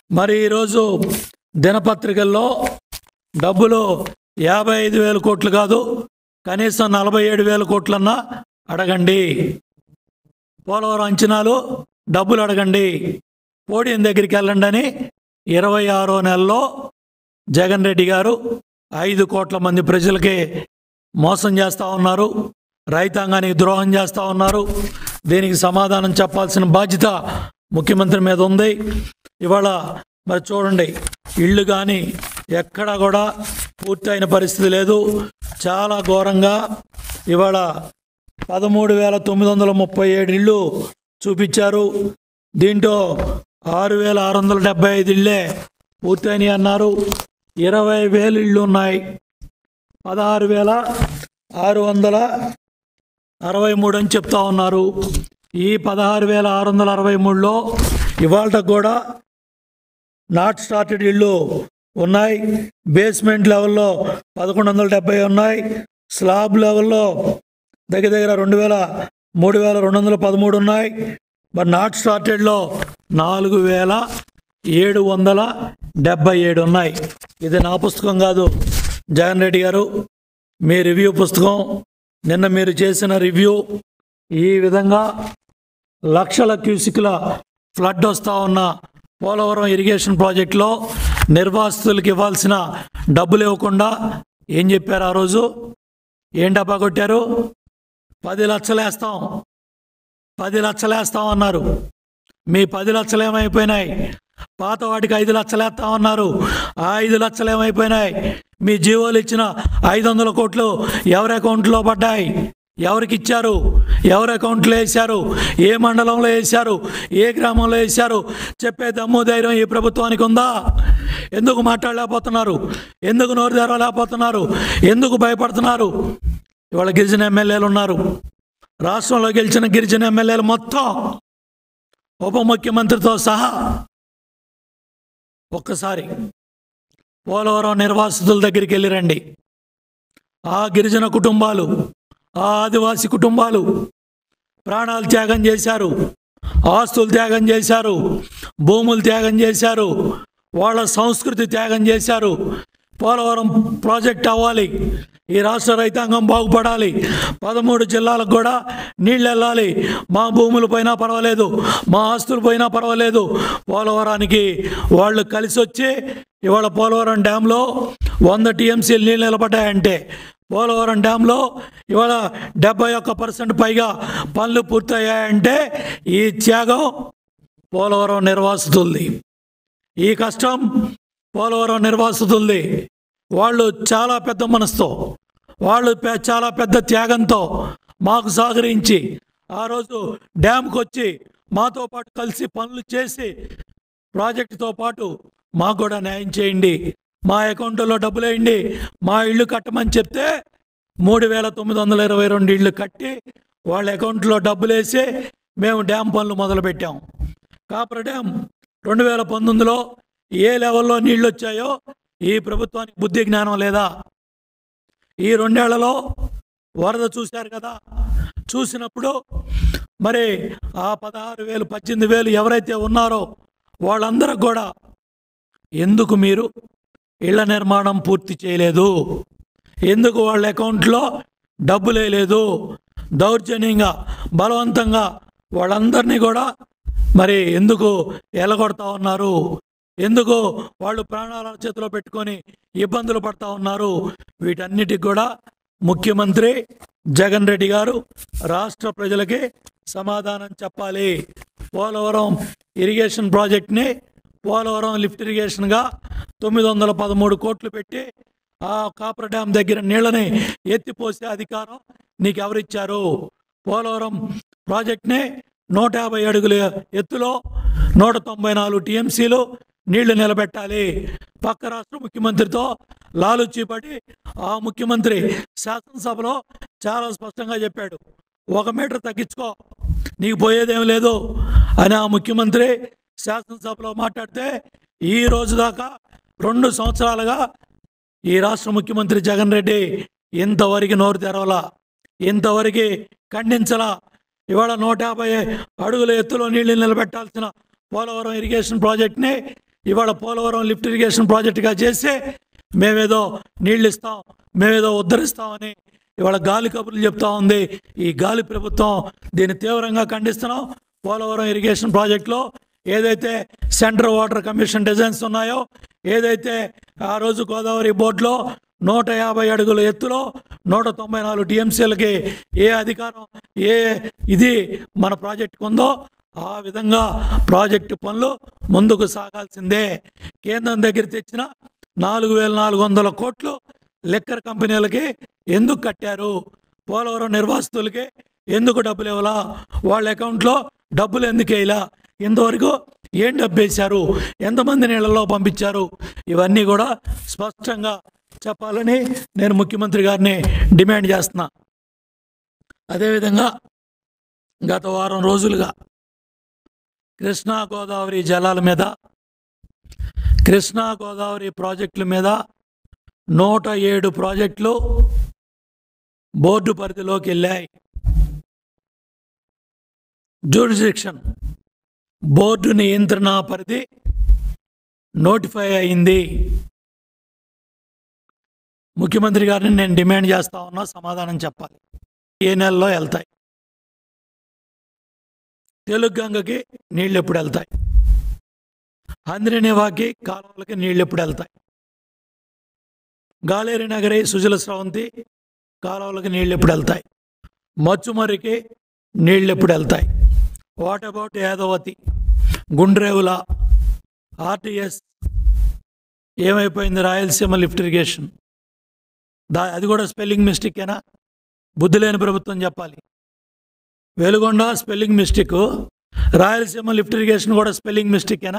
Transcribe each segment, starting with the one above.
మరి ఈరోజు దినపత్రికల్లో డబ్బులు 55,000 కోట్లు కాదు, కనీసం 47,000 కోట్లన్నా అడగండి. పోలవరం అంచనాలు డబ్బులు అడగండి. పోడియం దగ్గరికి వెళ్ళండి అని 26వ నెలలో జగన్ రెడ్డి గారు 5 కోట్ల మంది ప్రజలకి మోసం చేస్తూ ఉన్నారు, రైతాంగానికి ద్రోహం చేస్తూ ఉన్నారు. దీనికి సమాధానం చెప్పాల్సిన బాధ్యత ముఖ్యమంత్రి మీద ఉంది. ఇవాళ మరి చూడండి, ఇళ్ళు కానీ ఎక్కడా కూడా పూర్తయిన పరిస్థితి లేదు. చాలా ఘోరంగా ఇవాళ 13,937 ఇళ్ళు చూపించారు. దీంట్లో 6,675 ఇళ్ళే పూర్తయినాయి అన్నారు. 20,000 ఇళ్ళు ఉన్నాయి. 16,663 అని చెప్తా ఉన్నారు. ఈ 16,663లో ఇవాళ కూడా నాట్ స్టార్టెడ్ ఇళ్ళు ఉన్నాయి. బేస్మెంట్ లెవెల్లో 1,170 ఉన్నాయి. స్లాబ్ లెవెల్లో దగ్గర 3,213 ఉన్నాయి. మరి నాట్ స్టార్టెడ్లో 4,777 ఉన్నాయి. ఇది నా పుస్తకం కాదు, జగన్ రెడ్డి గారు మీ రివ్యూ పుస్తకం. నిన్న మీరు చేసిన రివ్యూ ఈ విధంగా లక్షల క్యూసిక్ల ఫ్లడ్ వస్తూ ఉన్న పోలవరం ఇరిగేషన్ ప్రాజెక్టులో నిర్వాసితులకు ఇవ్వాల్సిన డబ్బులు ఇవ్వకుండా ఏం చెప్పారు? ఆ రోజు ఏం డబ్బా కొట్టారు? 10 లక్షలు వేస్తాం, 10 లక్షలు వేస్తాం అన్నారు. మీ 10 లక్షలు ఏమైపోయినాయి? పాత వాటికి 5 లక్షలు వేస్తామన్నారు. ఆ 5 లక్షలు ఏమైపోయినాయి? మీ జీవోలు ఇచ్చిన 500 కోట్లు ఎవరి అకౌంట్లో పడ్డాయి? ఎవరికి ఇచ్చారు? ఎవరి అకౌంట్లో వేశారు? ఏ మండలంలో వేశారు? ఏ గ్రామంలో వేశారు? చెప్పే దమ్ము ధైర్యం ఈ ప్రభుత్వానికి ఉందా? ఎందుకు మాట్లాడలేకపోతున్నారు? ఎందుకు నోరు తెరవలేకపోతున్నారు? ఎందుకు భయపడుతున్నారు? ఇవాళ గిరిజన ఎమ్మెల్యేలు ఉన్నారు. రాష్ట్రంలో గెలిచిన గిరిజన ఎమ్మెల్యేలు మొత్తం ఉప ముఖ్యమంత్రితో సహా ఒక్కసారి పోలవరం నిర్వాసితుల దగ్గరికి వెళ్ళి రండి. ఆ గిరిజన కుటుంబాలు, ఆ ఆదివాసీ కుటుంబాలు ప్రాణాలు త్యాగం చేశారు, ఆస్తులు త్యాగం చేశారు, భూములు త్యాగం చేశారు, వాళ్ళ సంస్కృతి త్యాగం చేశారు. పోలవరం ప్రాజెక్ట్ అవ్వాలి, ఈ రాష్ట్ర రైతాంగం బాగుపడాలి, 13 జిల్లాలకు కూడా నీళ్ళు వెళ్ళాలి. మా భూములు పోయినా పర్వాలేదు, మా ఆస్తులు పోయినా పర్వాలేదు, పోలవరానికి వాళ్ళు కలిసి వచ్చి ఇవాళ పోలవరం డ్యాంలో 100 టీఎంసీలు నీళ్ళు నిలబడ్డాయంటే, పోలవరం డ్యాంలో ఇవాళ 71% పైగా పనులు పూర్తయ్యాయంటే ఈ త్యాగం పోలవరం నిర్వాసితులది, ఈ కష్టం పోలవరం నిర్వాసితులది. వాళ్ళు చాలా పెద్ద మనసుతో, వాళ్ళు చాలా పెద్ద త్యాగంతో మాకు సహకరించి ఆ రోజు డ్యామ్కి వచ్చి మాతో పాటు కలిసి పనులు చేసి ప్రాజెక్టుతో పాటు మాకు కూడా న్యాయం చేయండి, మా అకౌంట్లో డబ్బులు వేయండి, మా ఇళ్ళు కట్టమని చెప్తే 3,922 ఇళ్ళు కట్టి వాళ్ళ అకౌంట్లో డబ్బులు వేసి మేము డ్యామ్ పనులు మొదలుపెట్టాం. కాపర్ డ్యామ్ 2019లో ఏ లెవెల్లో నీళ్ళు వచ్చాయో ఈ ప్రభుత్వానికి బుద్ధి జ్ఞానం లేదా? ఈ 2 ఏళ్లలో వరద చూశారు కదా, చూసినప్పుడు మరి ఆ 16,000 18,000 ఎవరైతే ఉన్నారో వాళ్ళందరూ కూడా ఎందుకు మీరు ఇళ్ల నిర్మాణం పూర్తి చేయలేదు? ఎందుకు వాళ్ళ అకౌంట్లో డబ్బులు వేయలేదు? దౌర్జన్యంగా బలవంతంగా వాళ్ళందరినీ కూడా మరి ఎందుకు ఎలగొడతా ఉన్నారు? ఎందుకు వాళ్ళు ప్రాణాల చేతిలో పెట్టుకొని ఇబ్బందులు పడతా ఉన్నారు? వీటన్నిటికి కూడా ముఖ్యమంత్రి జగన్ రెడ్డి గారు రాష్ట్ర ప్రజలకి సమాధానం చెప్పాలి. పోలవరం ఇరిగేషన్ ప్రాజెక్ట్ని పోలవరం లిఫ్ట్ ఇరిగేషన్గా 913 కోట్లు పెట్టి ఆ కాపర్ డ్యామ్ దగ్గర నీళ్ళని ఎత్తిపోసే అధికారం నీకు ఎవరిచ్చారు? పోలవరం ప్రాజెక్ట్ని 150 అడుగుల ఎత్తులో 194 టీఎంసీలు నీళ్లు నిలబెట్టాలి. పక్క రాష్ట్ర ముఖ్యమంత్రితో లాలుచీపడి ఆ ముఖ్యమంత్రి శాసనసభలో చాలా స్పష్టంగా చెప్పాడు, 1 మీటర్ తగ్గించుకో, నీకు పోయేదేం లేదు అని ఆ ముఖ్యమంత్రి శాసనసభలో మాట్లాడితే ఈ రోజు దాకా 2 సంవత్సరాలుగా ఈ రాష్ట్ర ముఖ్యమంత్రి జగన్ రెడ్డి ఇంతవరకు నోరు తెరవలా, ఇంతవరకు ఖండించలా. ఇవాళ 150 అడుగుల ఎత్తులో నీళ్లు నిలబెట్టాల్సిన పోలవరం ఇరిగేషన్ ప్రాజెక్ట్ని ఇవాళ పోలవరం లిఫ్ట్ ఇరిగేషన్ ప్రాజెక్టుగా చేసి మేమేదో నీళ్ళు ఇస్తాం, మేమేదో ఉద్ధరిస్తామని ఇవాళ గాలి కబుర్లు చెప్తా ఉంది ఈ గాలి ప్రభుత్వం. దీన్ని తీవ్రంగా ఖండిస్తున్నాం. పోలవరం ఇరిగేషన్ ప్రాజెక్టులో ఏదైతే సెంట్రల్ వాటర్ కమిషన్ డిజైన్స్ ఉన్నాయో, ఏదైతే ఆ రోజు గోదావరి బోర్డులో 150 అడుగుల ఎత్తులో 194 టీఎంసీలకి ఏ అధికారం ఏ ఇది మన ప్రాజెక్టుకు ఉందో ఆ విధంగా ప్రాజెక్టు పనులు ముందుకు సాగాల్సిందే. కేంద్రం దగ్గర తెచ్చిన 4400 కోట్లు లిక్కర్ కంపెనీలకి ఎందుకు కట్టారు? పోలవరం నిర్వాసితులకి ఎందుకు డబ్బులు ఇవ్వాలా? వాళ్ళ అకౌంట్లో డబ్బులు ఎందుకు వేయాలా? ఇంతవరకు ఏం డబ్బు వేశారు? ఎంతమంది నీళ్ళలో పంపించారు? ఇవన్నీ కూడా స్పష్టంగా చెప్పాలని నేను ముఖ్యమంత్రి గారిని డిమాండ్ చేస్తున్నా. అదేవిధంగా గత వారం రోజులుగా కృష్ణా గోదావరి జలాల మీద, కృష్ణా గోదావరి ప్రాజెక్టుల మీద 107 ప్రాజెక్టులు బోర్డు పరిధిలోకి వెళ్ళాయి. జ్యూరిడిక్షన్ బోర్డు నియంత్రణ పరిధి నోటిఫై అయింది. ముఖ్యమంత్రి గారిని నేను డిమాండ్ చేస్తా ఉన్నా, సమాధానం చెప్పాలి. ఏ నెలలో వెళ్తాయి? తెలుగు గంగకి నీళ్ళు ఎప్పుడు వెళ్తాయి? హంద్రినివాకి కాలువలకి నీళ్ళు ఎప్పుడు వెళ్తాయి? గాలేరి నగరి సుజల స్రవంతి కాలువలకి నీళ్ళు ఎప్పుడు వెళ్తాయి? మచ్చుమరికి నీళ్ళు ఎప్పుడు వెళ్తాయి? వాట్ అబౌట్ యాదవతి, గుండ్రేవుల, ఆర్టీఎస్ ఏమైపోయింది? రాయలసీమ లిఫ్ట్ ఇరిగేషన్ అది కూడా స్పెల్లింగ్ మిస్టేకేనా? బుద్ధి లేని ప్రభుత్వం చెప్పాలి. Veligonda spelling mistake, Rayalaseema lift irrigation కూడా స్పెల్లింగ్ మిస్టేకేనా?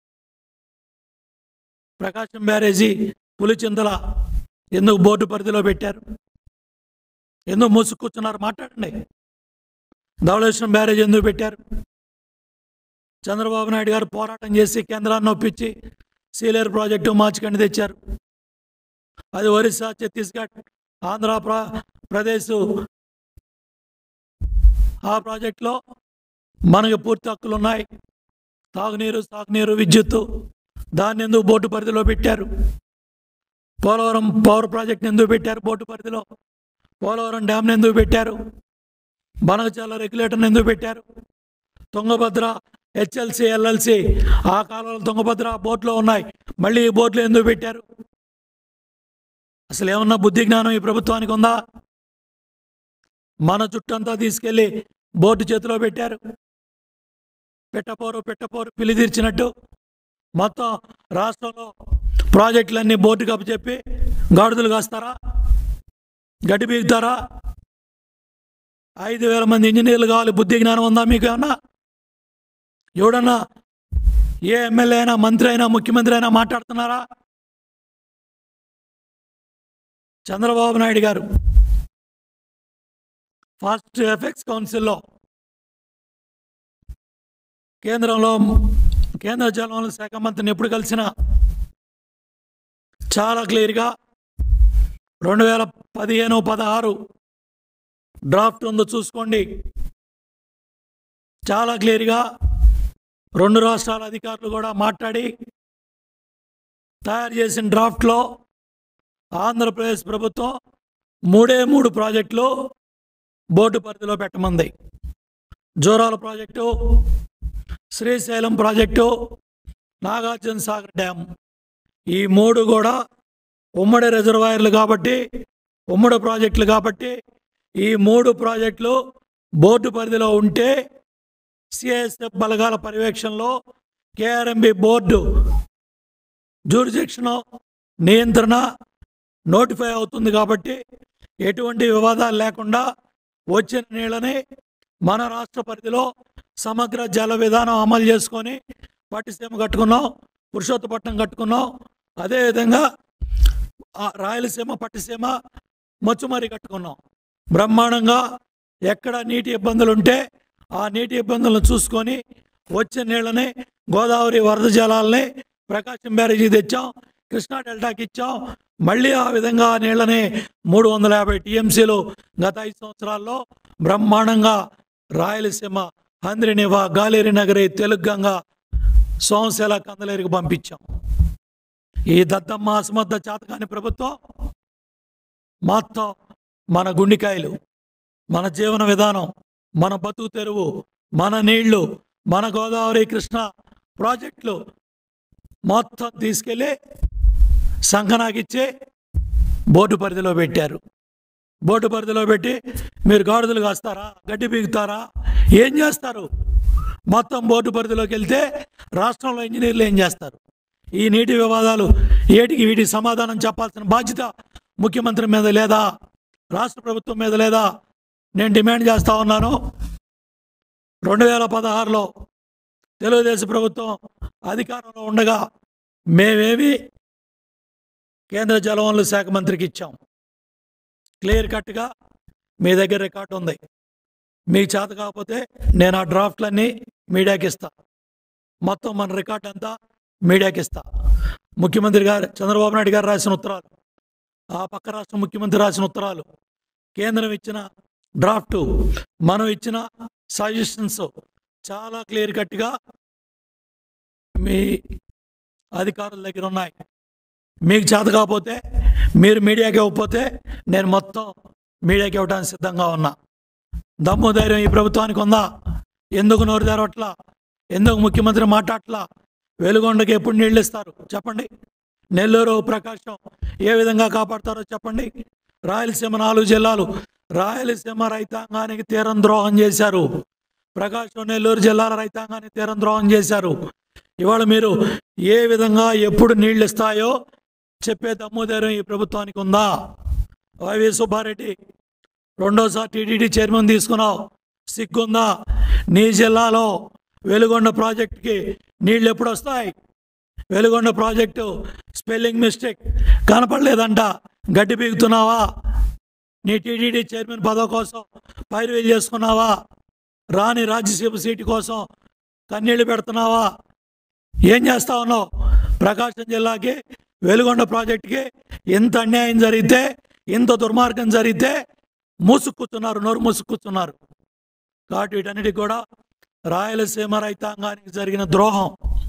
ప్రకాశం బ్యారేజీ పులిచింతల ఎందుకు బోర్డు పరిధిలో పెట్టారు? ఎందుకు మూసుకూర్చున్నారు? మాట్లాడండి. ధవళేశ్వరం బ్యారేజ్ ఎందుకు పెట్టారు? చంద్రబాబు నాయుడు గారు పోరాటం చేసి కేంద్రాన్ని ఒప్పించి సీలేరు ప్రాజెక్టు మార్చికండి తెచ్చారు. అది ఒరిస్సా, ఛత్తీస్గఢ్, ఆంధ్రప్రదేశ్ ఆ ప్రాజెక్టులో మనకి పూర్తి హక్కులు ఉన్నాయి. తాగునీరు, సాగునీరు, విద్యుత్తు, దాన్ని ఎందుకు బోర్డు పరిధిలో పెట్టారు? పోలవరం పవర్ ప్రాజెక్ట్ని ఎందుకు పెట్టారు బోర్డు పరిధిలో? పోలవరం డ్యామ్ని ఎందుకు పెట్టారు? బనకచర్ల రెగ్యులేటర్ని ఎందుకు పెట్టారు? తుంగభద్ర, హెచ్ఎల్సి, ఎల్ఎల్సి ఆ కాలంలో తుంగభద్ర బోర్డులో ఉన్నాయి, మళ్ళీ ఈ బోర్డులో ఎందుకు పెట్టారు? అసలు ఏమన్నా బుద్ధి జ్ఞానం ఈ ప్రభుత్వానికి ఉందా? మన చుట్టంతా తీసుకెళ్ళి బోర్డు చేతిలో పెట్టారు. పెట్టపోరు పిల్లి తీర్చినట్టు మొత్తం రాష్ట్రంలో ప్రాజెక్టులన్నీ బోర్డుకి అప్పచెప్పి గాడిదలు కాస్తారా? గడ్డి బీగుతారా? 5000 మంది ఇంజనీర్లు కావాలి. బుద్ధి జ్ఞానం ఉందా మీకు ఏమన్నా? ఎవడన్నా ఏ ఎమ్మెల్యే అయినా, మంత్రి అయినా, ముఖ్యమంత్రి అయినా మాట్లాడుతున్నారా? చంద్రబాబు నాయుడు గారు ఫాస్ట్ ఎఫెక్ట్స్ కౌన్సిల్లో కేంద్ర జలవనరుల శాఖ మంత్రిని ఎప్పుడు కలిసినా చాలా క్లియర్గా 2015-16 డ్రాఫ్ట్ ఉందో చూసుకోండి. చాలా క్లియర్గా 2 రాష్ట్రాల అధికారులు కూడా మాట్లాడి తయారు చేసిన డ్రాఫ్ట్లో ఆంధ్రప్రదేశ్ ప్రభుత్వం 3 ప్రాజెక్టులు బోర్డు పరిధిలో పెట్టమంది. జోరాల project, Srisailam project, Nagarjuna Sagar dam, ఈ 3 కూడా ఉమ్మడి రిజర్వాయర్లు కాబట్టి, ఉమ్మడి ప్రాజెక్టులు కాబట్టి ఈ 3 ప్రాజెక్టులు బోర్డు పరిధిలో ఉంటే సిఐఎస్ఎఫ్ బలగాల పర్యవేక్షణలో కేఆర్ఎంబి బోర్డు జ్యూరిడిక్షన్ నియంత్రణ నోటిఫై అవుతుంది. కాబట్టి ఎటువంటి వివాదాలు లేకుండా వచ్చిన నీళ్ళని మన రాష్ట్ర పరిధిలో సమగ్ర జల విధానం అమలు చేసుకొని పట్టిసీమ కట్టుకున్నాం, పురుషోత్తపట్నం కట్టుకున్నాం. అదేవిధంగా రాయలసీమ, పట్టిసీమ, మచ్చుమరి కట్టుకున్నాం. బ్రహ్మాండంగా ఎక్కడ నీటి ఇబ్బందులు ఉంటే ఆ నీటి ఇబ్బందులను చూసుకొని వచ్చే నీళ్ళని, గోదావరి వరద జలాలని ప్రకాశం బ్యారేజీ తెచ్చాం, కృష్ణా డెల్టాకి ఇచ్చాం. మళ్ళీ ఆ విధంగా ఆ నీళ్ళని 350 టీఎంసీలు గత 5 సంవత్సరాల్లో బ్రహ్మాండంగా రాయలసీమ, హంద్రినివా, గాలేరి నగరి, తెలుగు గంగ, సోమశేల కందలేరుకు పంపించాం. ఈ దద్దమ్మ అసమర్థ చేతకాని ప్రభుత్వం మొత్తం మన గుండెకాయలు, మన జీవన విధానం, మన బతుకు తెరువు, మన నీళ్లు, మన గోదావరి కృష్ణ ప్రాజెక్టులు మొత్తం తీసుకెళ్ళి సంఘనాకిచ్చి బోర్డు పరిధిలో పెట్టారు. బోర్డు పరిధిలో పెట్టి మీరు గాడిదలు కాస్తారా, గడ్డి పీకుతారా, ఏం చేస్తారు? మొత్తం బోర్డు పరిధిలోకి వెళ్తే రాష్ట్రంలో ఇంజనీర్లు ఏం చేస్తారు? ఈ నీటి వివాదాలు ఏటికి వీటికి సమాధానం చెప్పాల్సిన బాధ్యత ముఖ్యమంత్రి మీద లేదా? రాష్ట్ర ప్రభుత్వం మీద లేదా? నేను డిమాండ్ చేస్తూ ఉన్నాను. 2016లో తెలుగుదేశం ప్రభుత్వం అధికారంలో ఉండగా మేమేమి కేంద్ర జలవనరుల శాఖ మంత్రికి ఇచ్చాం. క్లియర్ కట్గా మీ దగ్గర రికార్డు ఉంది. మీకు చేత కాకపోతే నేను ఆ డ్రాఫ్ట్లన్నీ మీడియాకి ఇస్తా. మొత్తం మన రికార్డ్ అంతా మీడియాకి ఇస్తా. ముఖ్యమంత్రి గారు చంద్రబాబు నాయుడు గారు రాసిన ఉత్తరాలు, ఆ పక్క రాష్ట్ర ముఖ్యమంత్రి రాసిన ఉత్తరాలు, కేంద్రం ఇచ్చిన డ్రాఫ్టు, మనం ఇచ్చిన సజెషన్స్ చాలా క్లియర్ కట్గా మీ అధికారుల దగ్గర ఉన్నాయి. మీకు చేత కాకపోతే మీరు మీడియాకి ఇవ్వకపోతే నేను మొత్తం మీడియాకి ఇవ్వడానికి సిద్ధంగా ఉన్నా. దమ్ము ధైర్యం ఈ ప్రభుత్వానికి ఉందా? ఎందుకు నోరు తెరవట్లా? ఎందుకు ముఖ్యమంత్రి మాట్లాడట్లా? వెలుగొండకి ఎప్పుడు నీళ్ళు ఇస్తారు చెప్పండి? నెల్లూరు, ప్రకాశం ఏ విధంగా కాపాడతారో చెప్పండి? రాయలసీమ 4 జిల్లాలు, రాయలసీమ రైతాంగానికి తీరం ద్రోహం చేశారు. ప్రకాశం, నెల్లూరు జిల్లాల రైతాంగానికి తీరం ద్రోహం చేశారు. ఇవాళ మీరు ఏ విధంగా ఎప్పుడు నీళ్ళు ఇస్తాయో చెప్పే దమ్ము ధైర్యం ఈ ప్రభుత్వానికి ఉందా? వైవి సుబ్బారెడ్డి రెండోసారి టీటీడీ చైర్మన్ తీసుకున్నావు, సిగ్గుందా? నీ జిల్లాలో వెలుగొండ ప్రాజెక్టుకి నీళ్ళు ఎప్పుడు వస్తాయి? వెలుగొండ ప్రాజెక్టు స్పెల్లింగ్ మిస్టేక్ కనపడలేదంట, గడ్డి పీకుతున్నావా? నీ టీటీడీ చైర్మన్ పదవి కోసం పైరువేలు చేసుకున్నావా? రాని రాజ్యసభ సీటు కోసం కన్నీళ్లు పెడుతున్నావా? ఏం చేస్తా ఉన్నావు? ప్రకాశం జిల్లాకి వెలుగొండ ప్రాజెక్టుకి ఇంత అన్యాయం జరిగితే, ఇంత దుర్మార్గం జరిగితే మూసుకూర్చున్నారు, నోరు మూసుకూర్చున్నారు. కాబట్టి వీటన్నిటికి కూడా రాయలసీమ రైతాంగానికి జరిగిన ద్రోహం,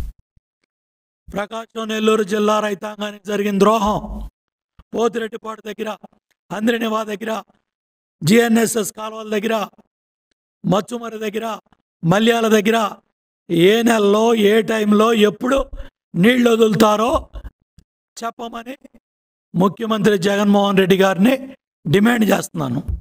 ప్రకాశం నెల్లూరు జిల్లా రైతాంగానికి జరిగిన ద్రోహం, పోతిరెడ్డిపాడు దగ్గర, అంద్రినివా దగ్గర, జిఎన్ఎస్ఎస్ కాలువల దగ్గర, మచ్చుమరి దగ్గర, మల్యాల దగ్గర ఏ నెలలో ఏ టైంలో ఎప్పుడు నీళ్ళు వదులుతారో చెప్పమని ముఖ్యమంత్రి జగన్మోహన్ రెడ్డి గారిని డిమాండ్ చేస్తున్నాను.